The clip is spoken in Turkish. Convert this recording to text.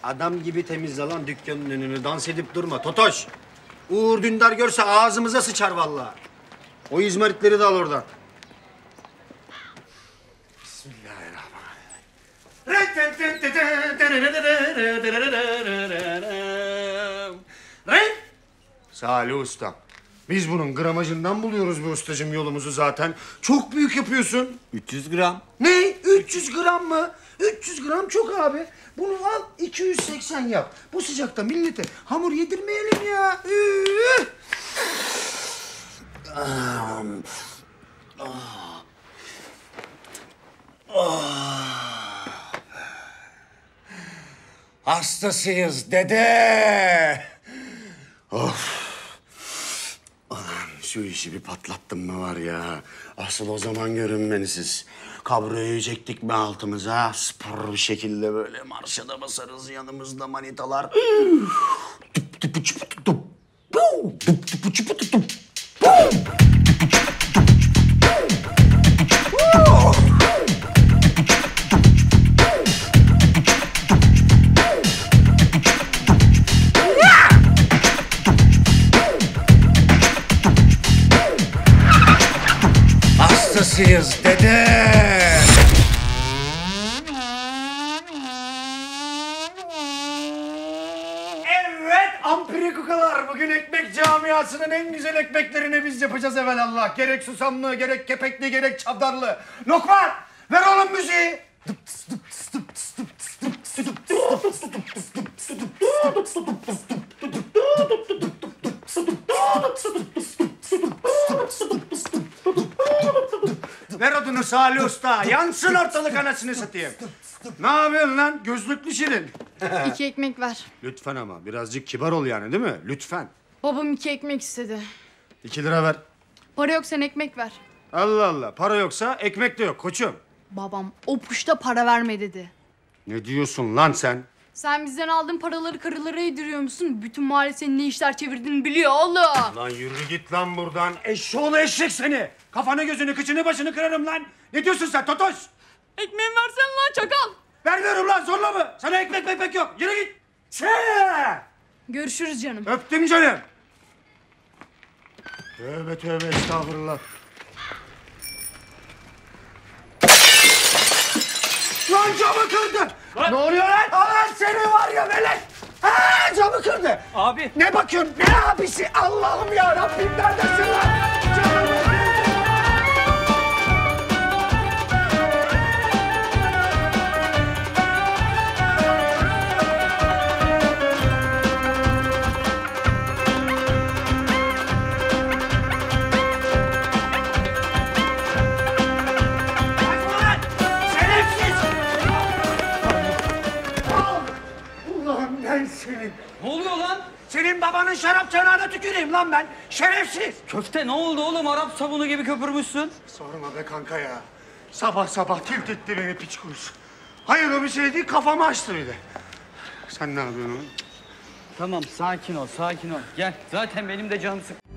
Adam gibi temizle lan dükkanın önünü. Dans edip durma Totoş. Uğur Dündar görse ağzımıza sıçar vallahi. O izmaritleri de al oradan. Bismillahirrahmanirrahim. Salih Usta. Biz bunun gramajından buluyoruz bu ustacığım yolumuzu zaten. Çok büyük yapıyorsun. 300 gram. Ne? 300 gram mı? 300 gram çok abi. Bunu al 280 yap. Bu sıcakta millete hamur yedirmeyelim ya. Hastasıyız dede. Of. Ulan şu işi bir patlattım mı var ya. Asıl o zaman görün beni siz. Kabroyu yiyecektik mi altımıza? Spor bir şekilde böyle marşa da basarız yanımızda manitalar. Hastasıyız dede. Evet ampiri kukalar. Bugün ekmek camiasının en güzel ekmeklerini biz yapacağız evelallah. Gerek susamlı, gerek kepekli, gerek çavdarlı. Lokman ver oğlum müziği. Ver odunu Salih Usta. Yansın ortalık anasını satayım. Ne yapıyorsun lan? Gözlüklü şirin. 2 ekmek ver. Lütfen ama birazcık kibar ol yani değil mi? Lütfen. Babam 2 ekmek istedi. 2 lira ver. Para yok, sen ekmek ver. Allah Allah. Para yoksa ekmek de yok koçum. Babam o puşta para verme dedi. Ne diyorsun lan sen? Sen bizden aldığın paraları karılara yediriyor musun? Bütün mahalle senin ne işler çevirdiğini biliyor oğlum. Lan yürü git lan buradan. Eşşoğlu eşek seni. Kafanı gözünü kıçını başını kırarım lan. Ne diyorsun sen Totoş? Ekmeğimi versene lan çakal. Vermiyorum lan zorla mı? Sana ekmek yok. Yürü git. Görüşürüz canım. Öptüm canım. Tövbe tövbe estağfurullah. Lan camı kırdı. Ne oluyor lan? Alan seni var ya melek. Ha, camı kırdı. Abi. Ne bakıyorsun? Ne abisi? Allah'ım ya Rabbim neredesin lan? Camı kırdı. Ulan ben senin. Ne oluyor lan? Senin babanın şarap çanağına tüküreyim lan ben. Şerefsiz. Köfte ne oldu oğlum? Arap sabunu gibi köpürmüşsün. Sorma be kanka ya. Sabah sabah tilt etti beni piç kurusu. Hayır o bir şey değil kafamı açtı bir de. Sen ne yapıyorsun oğlum? Tamam sakin ol sakin ol. Gel zaten benim de canım sık.